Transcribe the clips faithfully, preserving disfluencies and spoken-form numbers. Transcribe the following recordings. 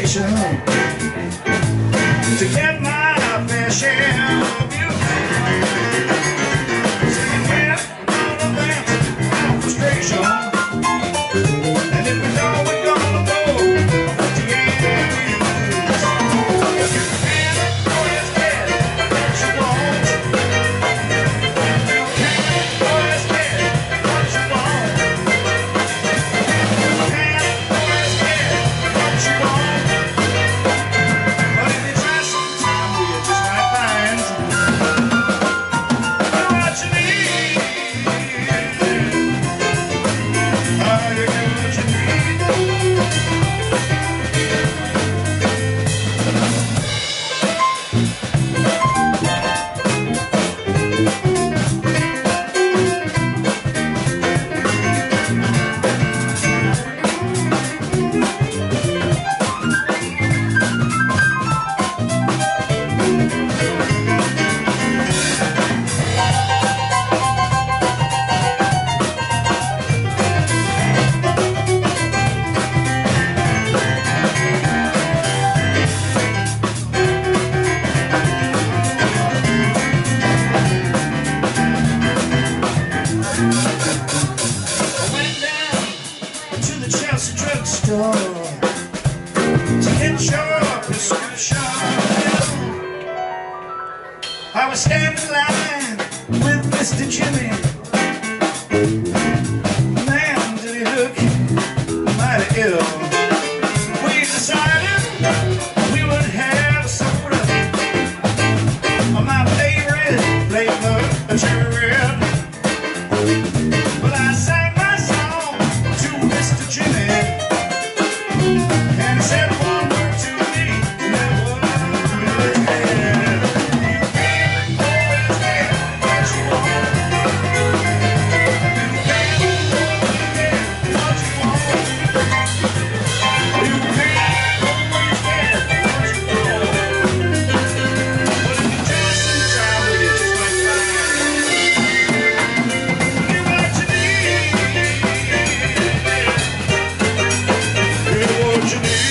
frustration to get my fair share of you. Saying, well, all of that frustration, and if we know we're gonna go, what the end is. You can't always get what you want. You can't always get what you want. You can't always get what you want. But if you try sometime, you just might find you're what you need. Oh, you get what you need. Drugstore to get your prescription. I was standing in line with Mister Jimmy. Man, did he look mighty ill. We decided we would have soda, my favorite flavor, a cherry red. Well, I sang my song to Mister Jimmy. And he said one word to me, and that was, yeah. You can't always get what you want. You can't always get what you want. You can't always get what you want. But if you try sometime, you just might find you're what you need. You're what you need.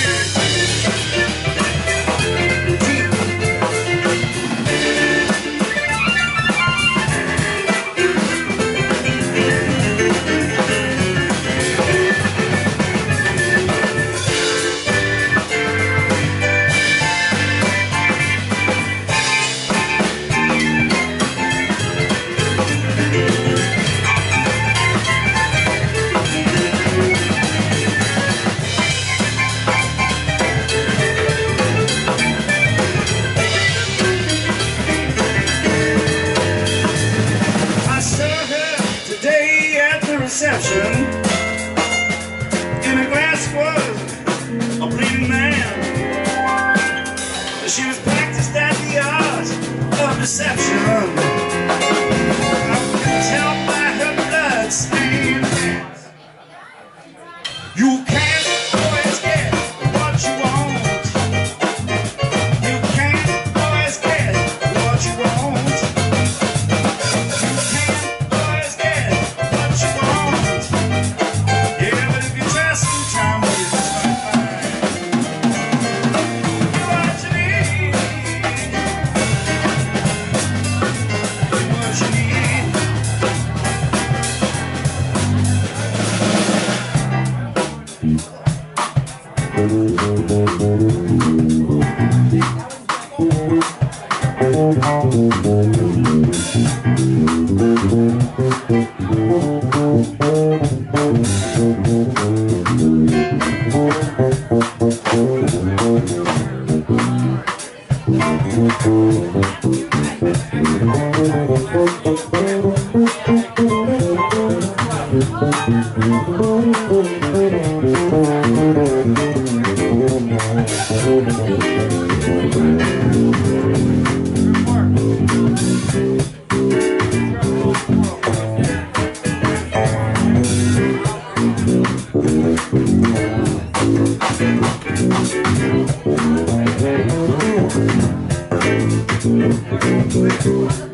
Reception in a glass was a bleeding man. She was practiced at the art of deception. I could tell by her blood stained hands. You can't always get what you want. You can't always get what you want. You can't always get what you want. Yeah, but if you try sometime, you just might find you're what you need. You're what you need. Thank you.